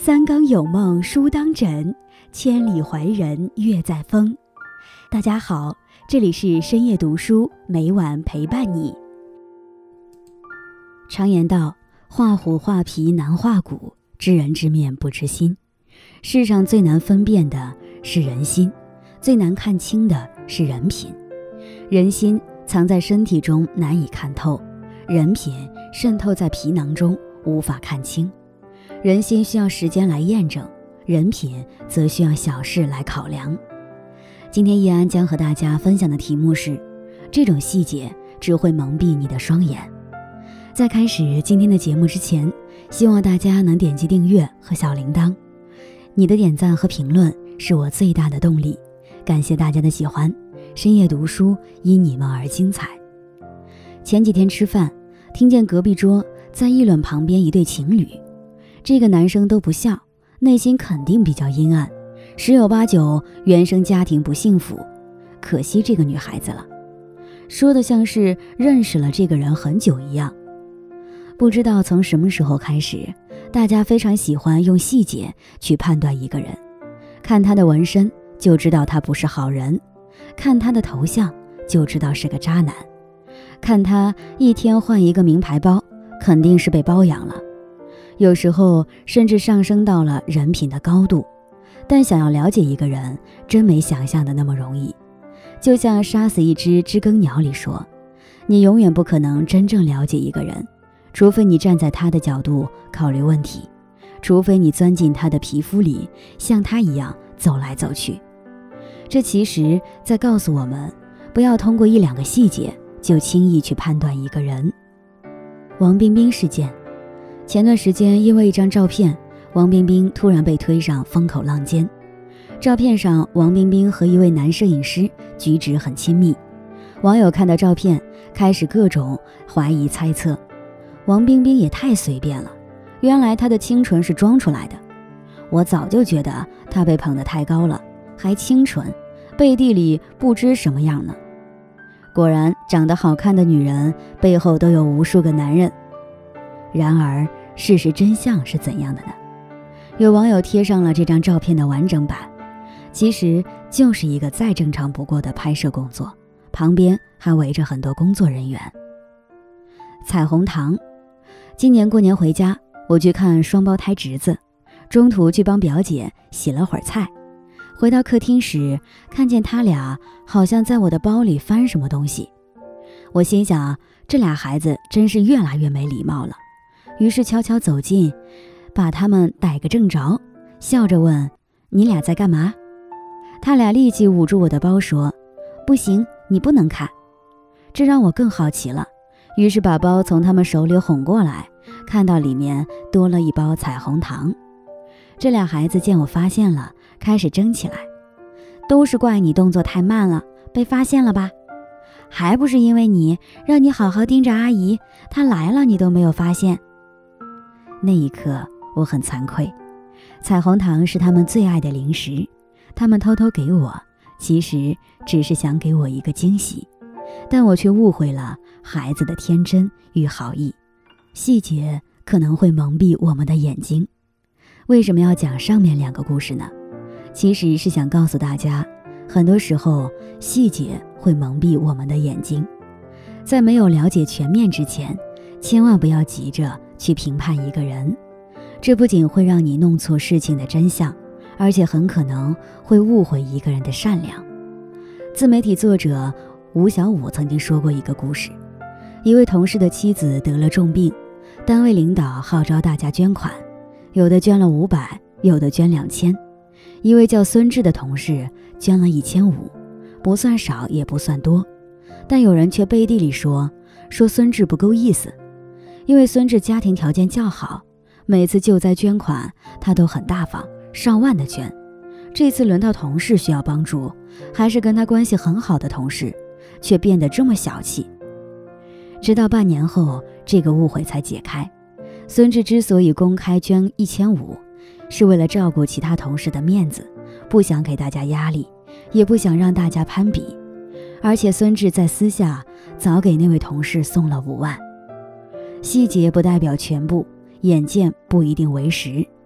三更有梦书当枕，千里怀人月在风。大家好，这里是深夜读书，每晚陪伴你。常言道，画虎画皮难画骨，知人知面不知心。世上最难分辨的是人心，最难看清的是人品。人心藏在身体中难以看透，人品渗透在皮囊中无法看清。人心需要时间来验证，人品则需要小事来考量。今天易安将和大家分享的题目是：这种细节只会蒙蔽你的双眼。在开始今天的节目之前，希望大家能点击订阅和小铃铛，你的点赞和评论是我最大的动力。感谢大家的喜欢，深夜读书因你们而精彩。前几天吃饭，听见隔壁桌在议论旁边一对情侣，这个男生都不笑，内心肯定比较阴暗，十有八九原生家庭不幸福，可惜这个女孩子了，说的像是认识了这个人很久一样。不知道从什么时候开始，大家非常喜欢用细节去判断一个人，看他的纹身就知道他不是好人，看他的头像就知道是个渣男，看他一天换一个名牌包，肯定是被包养了。有时候甚至上升到了人品的高度，但想要了解一个人，真没想象的那么容易。就像《杀死一只知更鸟》里说，你永远不可能真正了解一个人，除非你站在他的角度考虑问题，除非你钻进他的皮肤里，像他一样走来走去。这其实在告诉我们，不要通过一两个细节就轻易去判断一个人。王冰冰事件，前段时间因为一张照片，王冰冰突然被推上风口浪尖。照片上，王冰冰和一位男摄影师举止很亲密，网友看到照片开始各种怀疑猜测，王冰冰也太随便了，原来她的清纯是装出来的。我早就觉得她被捧得太高了，还清纯，背地里不知什么样呢。果然，长得好看的女人背后都有无数个男人。然而事实真相是怎样的呢？有网友贴上了这张照片的完整版，其实就是一个再正常不过的拍摄工作，旁边还围着很多工作人员。彩虹糖，今年过年回家，我去看双胞胎侄子，中途去帮表姐洗了会儿菜，回到客厅时，看见他俩好像在我的包里翻什么东西。我心想，这俩孩子真是越来越没礼貌了，于是悄悄走近，把他们逮个正着，笑着问：你俩在干嘛？他俩立即捂住我的包说：不行，你不能看。这让我更好奇了，于是把包从他们手里哄过来，看到里面多了一包彩虹糖。这俩孩子见我发现了，开始争起来，都是怪你动作太慢了，被发现了吧？还不是因为你，让你好好盯着阿姨，她来了你都没有发现。那一刻我很惭愧，彩虹糖是他们最爱的零食，他们偷偷给我，其实只是想给我一个惊喜，但我却误会了孩子的天真与好意。细节可能会蒙蔽我们的眼睛。为什么要讲上面两个故事呢？其实是想告诉大家，很多时候细节会蒙蔽我们的眼睛。在没有了解全面之前，千万不要急着去评判一个人，这不仅会让你弄错事情的真相，而且很可能会误会一个人的善良。自媒体作者吴小武曾经说过一个故事，一位同事的妻子得了重病，单位领导号召大家捐款，有的捐了500，有的捐2000。一位叫孙志的同事捐了1500，不算少也不算多，但有人却背地里说孙志不够意思，因为孙志家庭条件较好，每次救灾捐款他都很大方，上万的捐。这次轮到同事需要帮助，还是跟他关系很好的同事，却变得这么小气。直到半年后，这个误会才解开。孙志之所以公开捐1500，是为了照顾其他同事的面子，不想给大家压力，也不想让大家攀比。而且孙志在私下早给那位同事送了5万。细节不代表全部，眼见不一定为实。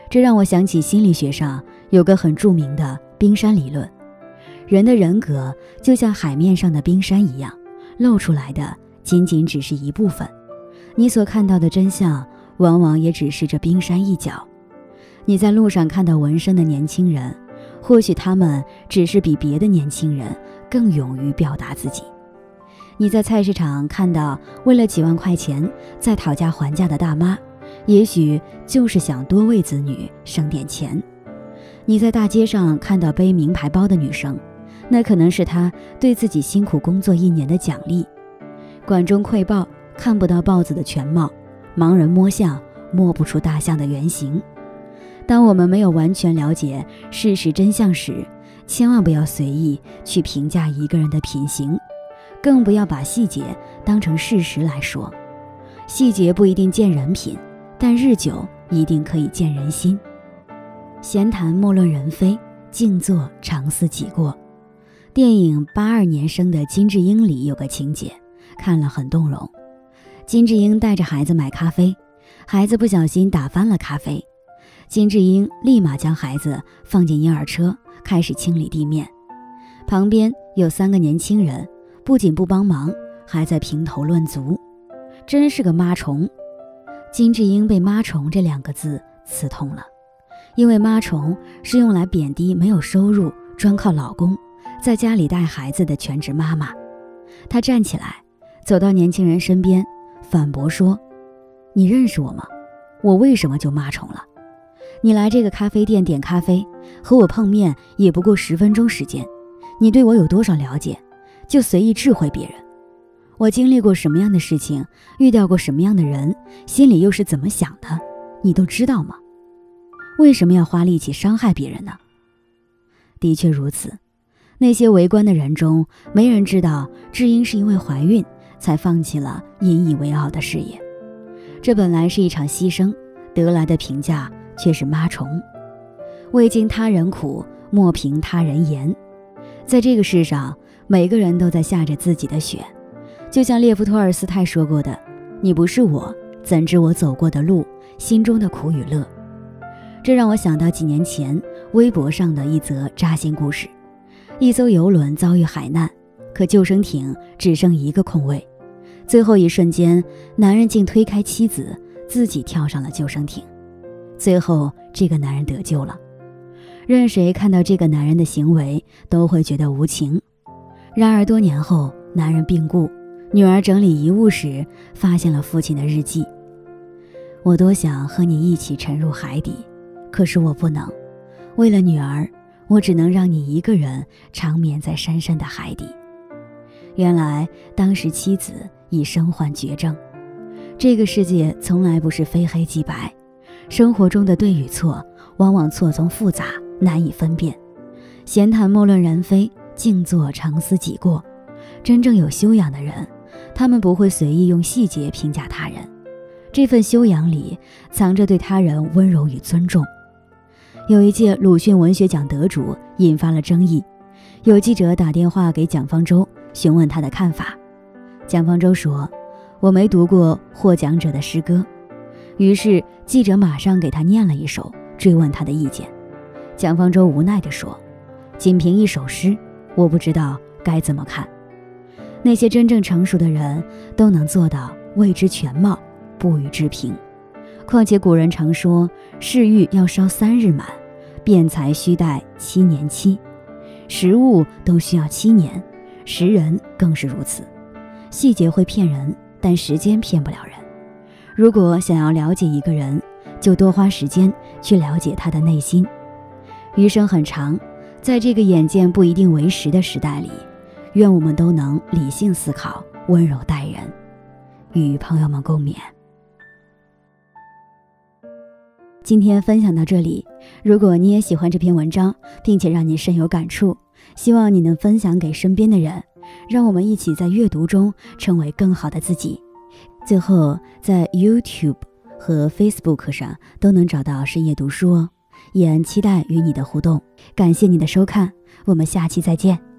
这让我想起心理学上有个很著名的冰山理论，人的人格就像海面上的冰山一样，露出来的仅仅只是一部分，你所看到的真相往往也只是这冰山一角。你在路上看到纹身的年轻人，或许他们只是比别的年轻人更勇于表达自己。你在菜市场看到为了几万块钱在讨价还价的大妈，也许就是想多为子女省点钱。你在大街上看到背名牌包的女生，那可能是她对自己辛苦工作1年的奖励。管中窥豹，看不到豹子的全貌，盲人摸象，摸不出大象的原形。当我们没有完全了解事实真相时，千万不要随意去评价一个人的品行，更不要把细节当成事实来说。细节不一定见人品，但日久一定可以见人心。闲谈莫论人非，静坐常思己过。电影82年生的金智英里有个情节，看了很动容。金智英带着孩子买咖啡，孩子不小心打翻了咖啡，金智英立马将孩子放进婴儿车，开始清理地面。旁边有3个年轻人，不仅不帮忙，还在评头论足，真是个妈虫。金智英被妈虫这2个字刺痛了，因为妈虫是用来贬低没有收入、专靠老公在家里带孩子的全职妈妈。她站起来走到年轻人身边，反驳说：你认识我吗？我为什么就妈虫了？你来这个咖啡店点咖啡，和我碰面也不过10分钟时间，你对我有多少了解，就随意智慧别人？我经历过什么样的事情，遇到过什么样的人，心里又是怎么想的，你都知道吗？为什么要花力气伤害别人呢？的确如此，那些围观的人中，没人知道智英是因为怀孕才放弃了引以为傲的事业。这本来是一场牺牲，得来的评价却是妈虫。未经他人苦，莫凭他人言。在这个世上，每个人都在下着自己的雪。就像列夫·托尔斯泰说过的，你不是我，怎知我走过的路，心中的苦与乐。这让我想到几年前微博上的一则扎心故事。一艘游轮遭遇海难，可救生艇只剩1个空位。最后一瞬间，男人竟推开妻子，自己跳上了救生艇。最后这个男人得救了。任谁看到这个男人的行为都会觉得无情。然而多年后，男人病故，女儿整理遗物时发现了父亲的日记。我多想和你一起沉入海底，可是我不能。为了女儿，我只能让你一个人长眠在深深的海底。原来当时妻子已身患绝症。这个世界从来不是非黑即白，生活中的对与错往往错综复杂，难以分辨。闲谈莫论人非，静坐常思己过。真正有修养的人，他们不会随意用细节评价他人，这份修养里藏着对他人温柔与尊重。有一届鲁迅文学奖得主引发了争议，有记者打电话给蒋方舟询问他的看法。蒋方舟说：我没读过获奖者的诗歌。于是记者马上给他念了一首，追问他的意见。蒋方舟无奈地说：仅凭一首诗，我不知道该怎么看。那些真正成熟的人都能做到未知全貌，不予置评。况且古人常说，嗜欲要烧3日满，辩才须待7年期。食物都需要7年，识人更是如此。细节会骗人，但时间骗不了人。如果想要了解一个人，就多花时间去了解他的内心。余生很长，在这个眼见不一定为实的时代里，愿我们都能理性思考，温柔待人。与朋友们共勉。今天分享到这里，如果你也喜欢这篇文章，并且让你深有感触，希望你能分享给身边的人，让我们一起在阅读中成为更好的自己。最后，在 YouTube 和 Facebook 上都能找到深夜读书哦，也期待与你的互动。感谢你的收看，我们下期再见。